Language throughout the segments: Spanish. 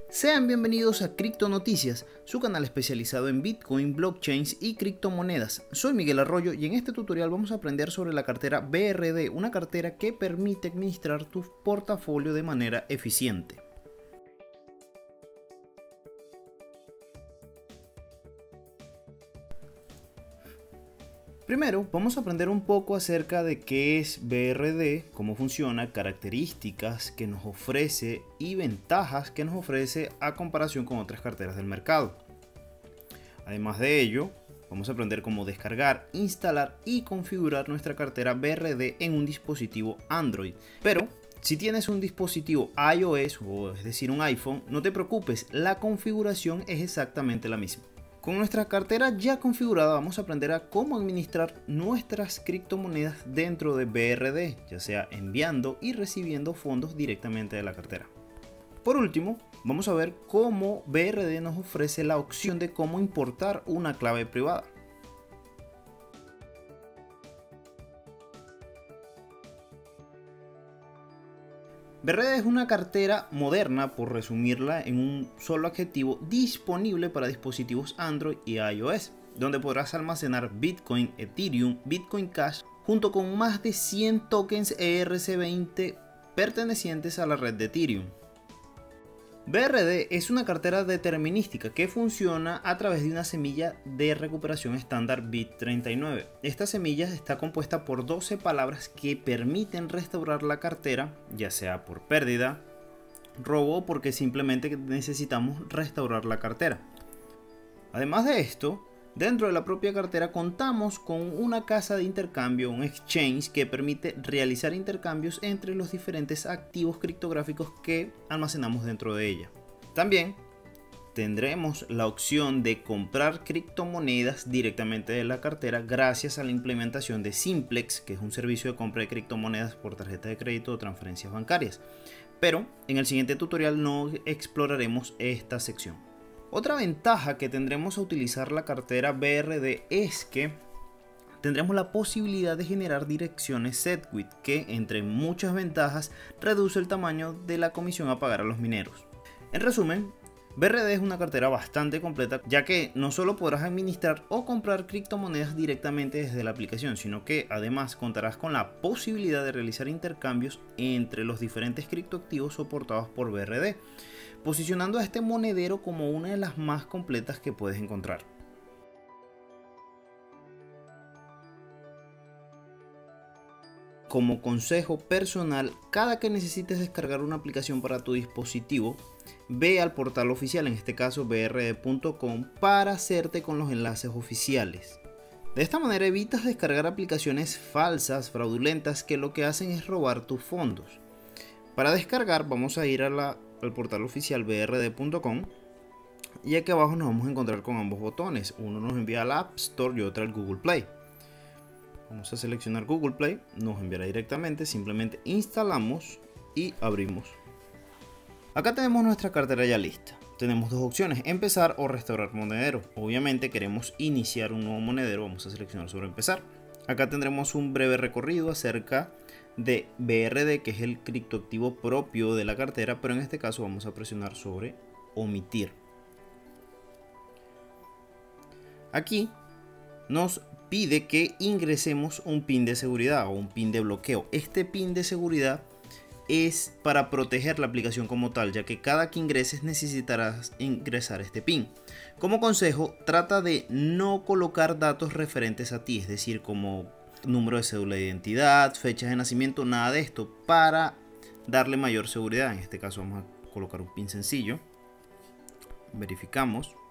Sean bienvenidos a Cripto Noticias, su canal especializado en Bitcoin, blockchains y criptomonedas. Soy Miguel Arroyo y en este tutorial vamos a aprender sobre la cartera BRD, una cartera que permite administrar tu portafolio de manera eficiente. Primero, vamos a aprender un poco acerca de qué es BRD, cómo funciona, características que nos ofrece y ventajas que nos ofrece a comparación con otras carteras del mercado. Además de ello, vamos a aprender cómo descargar, instalar y configurar nuestra cartera BRD en un dispositivo Android. Pero si tienes un dispositivo iOS, o es decir un iPhone, no te preocupes, la configuración es exactamente la misma. Con nuestra cartera ya configurada vamos a aprender a cómo administrar nuestras criptomonedas dentro de BRD, ya sea enviando y recibiendo fondos directamente de la cartera. Por último, vamos a ver cómo BRD nos ofrece la opción de cómo importar una clave privada. BRD es una cartera moderna, por resumirla en un solo adjetivo, disponible para dispositivos Android y iOS, donde podrás almacenar Bitcoin, Ethereum, Bitcoin Cash, junto con más de 100 tokens ERC20 pertenecientes a la red de Ethereum. BRD es una cartera determinística que funciona a través de una semilla de recuperación estándar BIT39. Esta semilla está compuesta por 12 palabras que permiten restaurar la cartera, ya sea por pérdida, robo o porque simplemente necesitamos restaurar la cartera. Además de esto, dentro de la propia cartera contamos con una casa de intercambio, un exchange que permite realizar intercambios entre los diferentes activos criptográficos que almacenamos dentro de ella. También tendremos la opción de comprar criptomonedas directamente de la cartera gracias a la implementación de Simplex, que es un servicio de compra de criptomonedas por tarjeta de crédito o transferencias bancarias. Pero en el siguiente tutorial no exploraremos esta sección. Otra ventaja que tendremos a utilizar la cartera BRD es que tendremos la posibilidad de generar direcciones SegWit, que entre muchas ventajas reduce el tamaño de la comisión a pagar a los mineros. En resumen, BRD es una cartera bastante completa, ya que no solo podrás administrar o comprar criptomonedas directamente desde la aplicación, sino que además contarás con la posibilidad de realizar intercambios entre los diferentes criptoactivos soportados por BRD, posicionando a este monedero como una de las más completas que puedes encontrar. Como consejo personal, cada que necesites descargar una aplicación para tu dispositivo, ve al portal oficial, en este caso brd.com, para hacerte con los enlaces oficiales. De esta manera evitas descargar aplicaciones falsas, fraudulentas, que lo que hacen es robar tus fondos. Para descargar vamos a ir al portal oficial brd.com y aquí abajo nos vamos a encontrar con ambos botones. Uno nos envía al App Store y otro al Google Play. Vamos a seleccionar Google Play, nos enviará directamente, simplemente instalamos y abrimos. Acá tenemos nuestra cartera ya lista. Tenemos dos opciones, empezar o restaurar monedero. Obviamente queremos iniciar un nuevo monedero, vamos a seleccionar sobre empezar. Acá tendremos un breve recorrido acerca de BRD, que es el criptoactivo propio de la cartera, pero en este caso vamos a presionar sobre omitir. Aquí nos pide que ingresemos un PIN de seguridad o un PIN de bloqueo. Este PIN de seguridad es para proteger la aplicación como tal, ya que cada que ingreses necesitarás ingresar este PIN. Como consejo, trata de no colocar datos referentes a ti, es decir, como número de cédula de identidad, fechas de nacimiento, nada de esto, para darle mayor seguridad. En este caso vamos a colocar un PIN sencillo, verificamos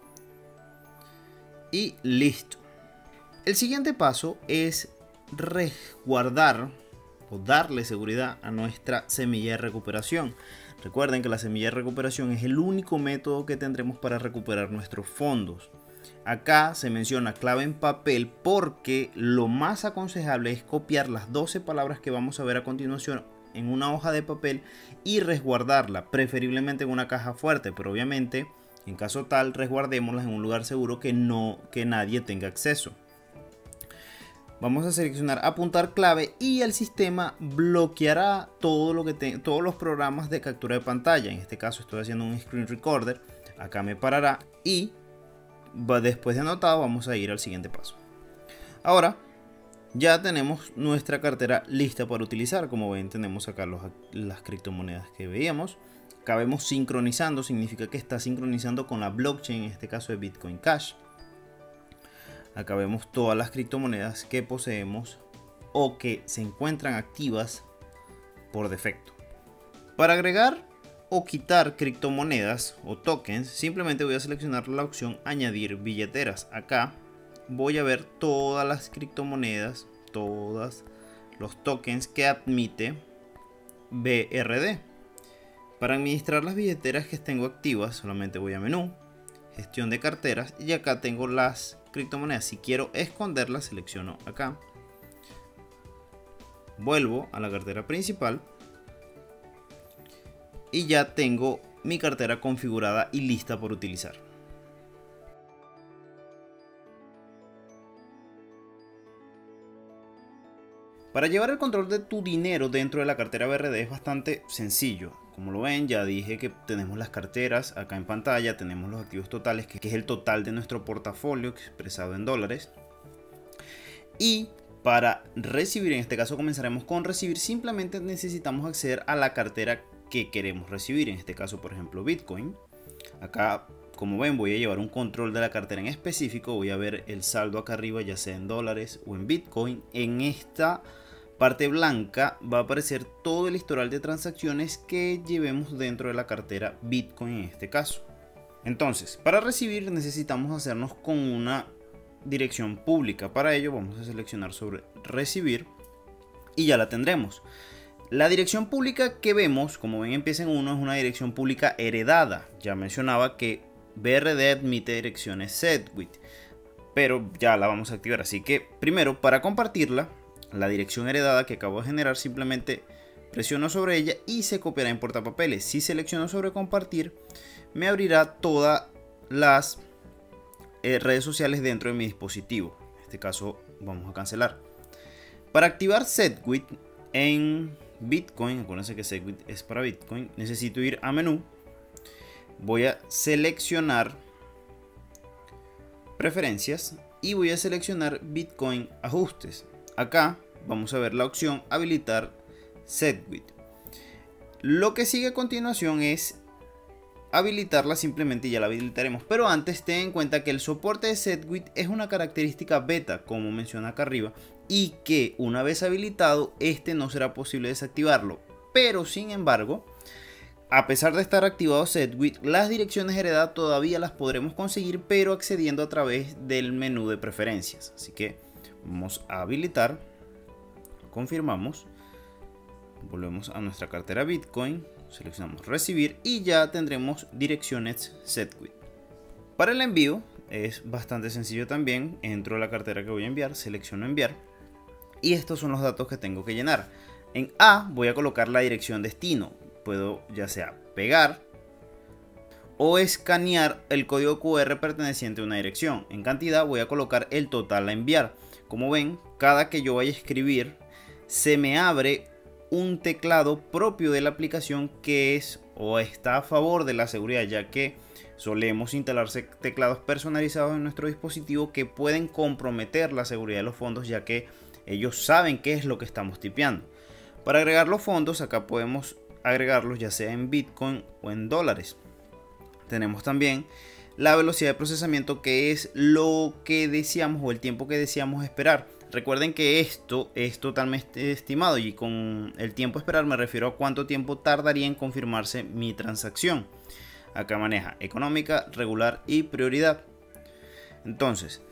y listo. El siguiente paso es resguardar o darle seguridad a nuestra semilla de recuperación. Recuerden que la semilla de recuperación es el único método que tendremos para recuperar nuestros fondos. Acá se menciona clave en papel porque lo más aconsejable es copiar las 12 palabras que vamos a ver a continuación en una hoja de papel y resguardarla, preferiblemente en una caja fuerte, pero obviamente en caso tal resguardémoslas en un lugar seguro que nadie tenga acceso. Vamos a seleccionar apuntar clave y el sistema bloqueará todo lo que todos los programas de captura de pantalla. En este caso estoy haciendo un screen recorder. Acá me parará y después de anotado vamos a ir al siguiente paso. Ahora ya tenemos nuestra cartera lista para utilizar. Como ven, tenemos acá las criptomonedas que veíamos. Acá vemos sincronizando, significa que está sincronizando con la blockchain, en este caso de Bitcoin Cash. Acá vemos todas las criptomonedas que poseemos o que se encuentran activas por defecto. Para agregar o quitar criptomonedas o tokens, simplemente voy a seleccionar la opción añadir billeteras. Acá voy a ver todas las criptomonedas, todos los tokens que admite BRD. Para administrar las billeteras que tengo activas, solamente voy a menú, gestión de carteras, y acá tengo las criptomonedas. Si quiero esconderlas, selecciono acá, vuelvo a la cartera principal y ya tengo mi cartera configurada y lista por utilizar. Para llevar el control de tu dinero dentro de la cartera BRD es bastante sencillo. Como lo ven, ya dije que tenemos las carteras acá en pantalla, tenemos los activos totales, que es el total de nuestro portafolio expresado en dólares. Y para recibir, en este caso comenzaremos con recibir, simplemente necesitamos acceder a la cartera que queremos recibir, en este caso por ejemplo Bitcoin. Acá, como ven, voy a llevar un control de la cartera en específico, voy a ver el saldo acá arriba, ya sea en dólares o en Bitcoin. En esta parte blanca va a aparecer todo el historial de transacciones que llevemos dentro de la cartera Bitcoin en este caso. Entonces, para recibir necesitamos hacernos con una dirección pública. Para ello vamos a seleccionar sobre recibir y ya la tendremos. La dirección pública que vemos, como ven, empieza en 1, es una dirección pública heredada. Ya mencionaba que BRD admite direcciones SegWit, pero ya la vamos a activar. Así que primero, para compartirla, la dirección heredada que acabo de generar, simplemente presiono sobre ella y se copiará en portapapeles. Si selecciono sobre compartir, me abrirá todas las redes sociales dentro de mi dispositivo. En este caso vamos a cancelar. Para activar SegWit en Bitcoin, acuérdense que SegWit es para Bitcoin, necesito ir a menú, voy a seleccionar preferencias y voy a seleccionar Bitcoin ajustes. Acá vamos a ver la opción habilitar SegWit. Lo que sigue a continuación es habilitarla, simplemente ya la habilitaremos, pero antes ten en cuenta que el soporte de SegWit es una característica beta, como menciona acá arriba, y que una vez habilitado este no será posible desactivarlo. Pero sin embargo, a pesar de estar activado SegWit, las direcciones heredadas todavía las podremos conseguir, pero accediendo a través del menú de preferencias. Así que vamos a habilitar, confirmamos, volvemos a nuestra cartera Bitcoin, seleccionamos recibir y ya tendremos direcciones SegWit. Para el envío es bastante sencillo también. Entro a la cartera que voy a enviar, selecciono enviar y estos son los datos que tengo que llenar. En A voy a colocar la dirección destino, puedo ya sea pegar o escanear el código QR perteneciente a una dirección. En cantidad voy a colocar el total a enviar. Como ven, cada que yo vaya a escribir se me abre un teclado propio de la aplicación que es o está a favor de la seguridad, ya que solemos instalarse teclados personalizados en nuestro dispositivo que pueden comprometer la seguridad de los fondos, ya que ellos saben qué es lo que estamos tipeando. Para agregar los fondos, acá podemos agregarlos ya sea en Bitcoin o en dólares. Tenemos también la velocidad de procesamiento, que es lo que deseamos o el tiempo que deseamos esperar. Recuerden que esto es totalmente estimado y con el tiempo a esperar me refiero a cuánto tiempo tardaría en confirmarse mi transacción. Acá maneja económica, regular y prioridad. Entonces,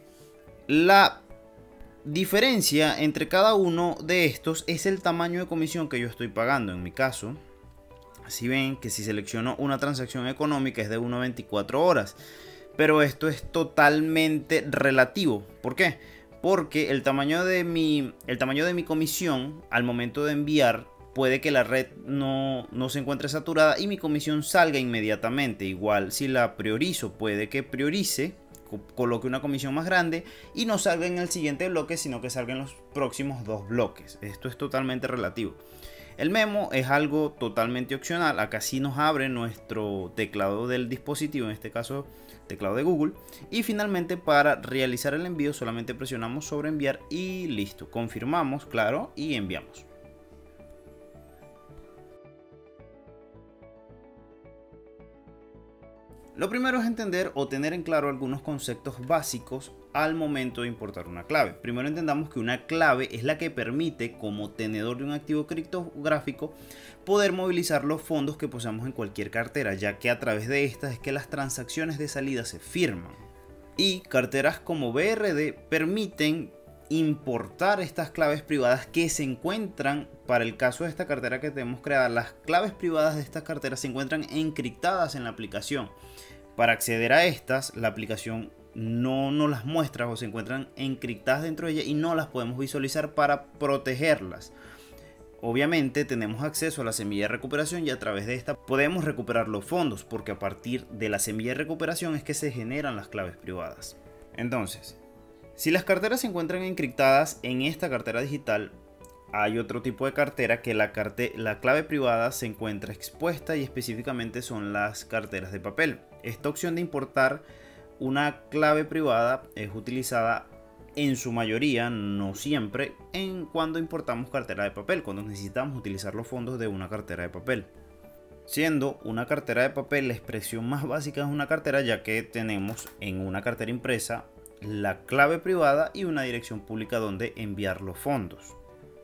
la diferencia entre cada uno de estos es el tamaño de comisión que yo estoy pagando. En mi caso, así ven que si selecciono una transacción económica es de 1.24 horas. Pero esto es totalmente relativo. ¿Por qué? Porque el tamaño de mi comisión al momento de enviar puede que la red no se encuentre saturada y mi comisión salga inmediatamente. Igual si la priorizo, puede que priorice coloque una comisión más grande y no salga en el siguiente bloque, sino que salga en los próximos 2 bloques. Esto es totalmente relativo. El memo es algo totalmente opcional. Acá sí nos abre nuestro teclado del dispositivo, en este caso teclado de Google. Y finalmente, para realizar el envío solamente presionamos sobre enviar y listo. Confirmamos, claro, y enviamos. Lo primero es entender o tener en claro algunos conceptos básicos al momento de importar una clave. Primero entendamos que una clave es la que permite, como tenedor de un activo criptográfico, poder movilizar los fondos que poseamos en cualquier cartera, ya que a través de estas es que las transacciones de salida se firman. Y carteras como BRD permiten importar estas claves privadas que se encuentran, para el caso de esta cartera que tenemos creada, las claves privadas de estas carteras se encuentran encriptadas en la aplicación. Para acceder a estas, la aplicación no nos las muestra o se encuentran encriptadas dentro de ella y no las podemos visualizar para protegerlas. Obviamente tenemos acceso a la semilla de recuperación y a través de esta podemos recuperar los fondos, porque a partir de la semilla de recuperación es que se generan las claves privadas. Entonces, si las carteras se encuentran encriptadas en esta cartera digital, hay otro tipo de cartera que la clave privada se encuentra expuesta, y específicamente son las carteras de papel. Esta opción de importar una clave privada es utilizada en su mayoría, no siempre, cuando importamos cartera de papel, cuando necesitamos utilizar los fondos de una cartera de papel. Siendo una cartera de papel la expresión más básica es una cartera, ya que tenemos en una cartera impresa la clave privada y una dirección pública donde enviar los fondos.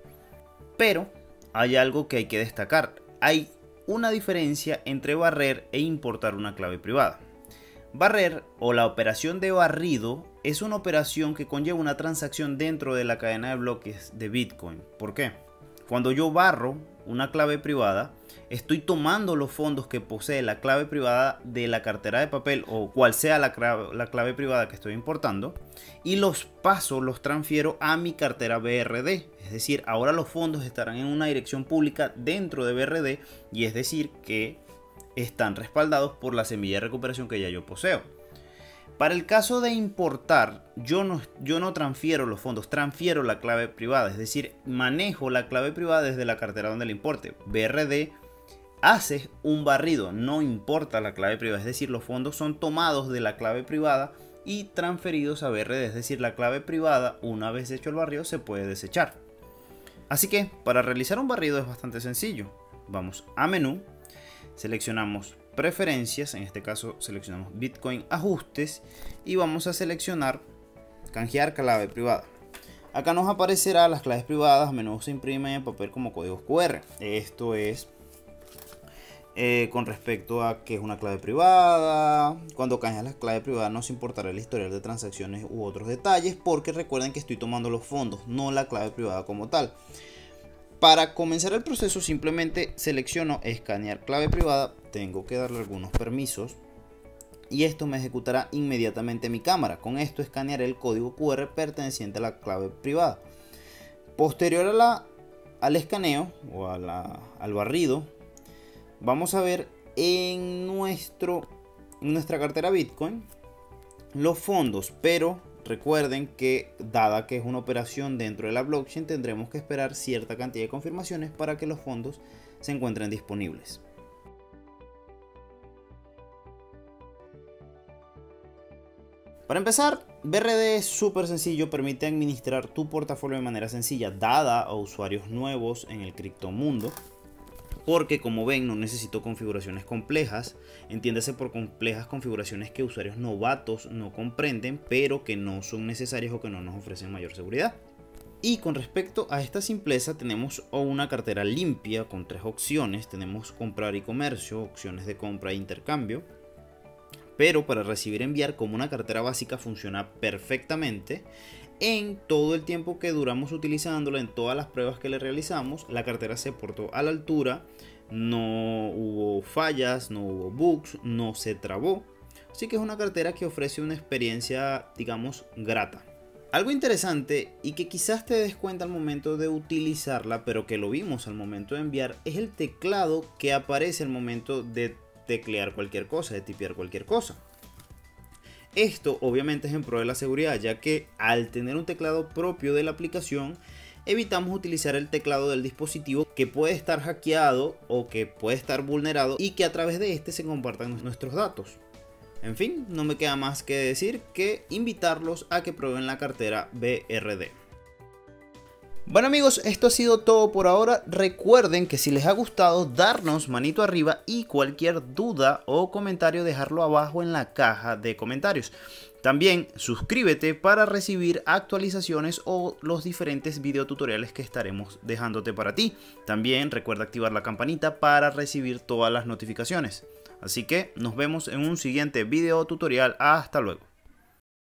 Pero hay algo que hay que destacar. Hay una diferencia entre barrer e importar una clave privada. Barrer, o la operación de barrido, es una operación que conlleva una transacción dentro de la cadena de bloques de Bitcoin. ¿Por qué? Cuando yo barro una clave privada, estoy tomando los fondos que posee la clave privada de la cartera de papel, o cual sea la clave privada que estoy importando, y los transfiero a mi cartera BRD. Es decir, ahora los fondos estarán en una dirección pública dentro de BRD, y es decir que están respaldados por la semilla de recuperación que ya yo poseo. Para el caso de importar, yo no transfiero los fondos, transfiero la clave privada, es decir, manejo la clave privada desde la cartera donde la importe. BRD hace un barrido, no importa la clave privada, es decir, los fondos son tomados de la clave privada y transferidos a BRD, es decir, la clave privada, una vez hecho el barrido, se puede desechar. Así que para realizar un barrido es bastante sencillo. Vamos a menú, seleccionamos preferencias, en este caso seleccionamos Bitcoin ajustes y vamos a seleccionar canjear clave privada. Acá nos aparecerá las claves privadas, a menudo se imprimen en papel como códigos QR. Esto es con respecto a qué es una clave privada. Cuando canjeas la clave privada no se importará el historial de transacciones u otros detalles, porque recuerden que estoy tomando los fondos, no la clave privada como tal. Para comenzar el proceso simplemente selecciono escanear clave privada, tengo que darle algunos permisos y esto me ejecutará inmediatamente mi cámara. Con esto escanearé el código QR perteneciente a la clave privada. Posterior al escaneo o al barrido, vamos a ver en nuestra cartera Bitcoin los fondos, pero recuerden que dada que es una operación dentro de la blockchain, tendremos que esperar cierta cantidad de confirmaciones para que los fondos se encuentren disponibles. Para empezar, BRD es súper sencillo, permite administrar tu portafolio de manera sencilla, dada a usuarios nuevos en el criptomundo. Porque como ven no necesito configuraciones complejas, entiéndase por complejas configuraciones que usuarios novatos no comprenden, pero que no son necesarias o que no nos ofrecen mayor seguridad. Y con respecto a esta simpleza tenemos una cartera limpia con 3 opciones, tenemos comprar y comercio, opciones de compra e intercambio. Pero para recibir y enviar, como una cartera básica, funciona perfectamente. En todo el tiempo que duramos utilizándola, en todas las pruebas que le realizamos, la cartera se portó a la altura, no hubo fallas, no hubo bugs, no se trabó. Así que es una cartera que ofrece una experiencia, digamos, grata. Algo interesante y que quizás te des cuenta al momento de utilizarla, pero que lo vimos al momento de enviar, es el teclado que aparece al momento de teclear cualquier cosa, de tipear cualquier cosa. Esto obviamente es en pro de la seguridad, ya que al tener un teclado propio de la aplicación, evitamos utilizar el teclado del dispositivo que puede estar hackeado o que puede estar vulnerado y que a través de este se compartan nuestros datos. En fin, no me queda más que decir que invitarlos a que prueben la cartera BRD. Bueno amigos, esto ha sido todo por ahora. Recuerden que si les ha gustado, darnos manito arriba y cualquier duda o comentario dejarlo abajo en la caja de comentarios. También suscríbete para recibir actualizaciones o los diferentes videotutoriales que estaremos dejándote para ti. También recuerda activar la campanita para recibir todas las notificaciones. Así que nos vemos en un siguiente video tutorial. Hasta luego.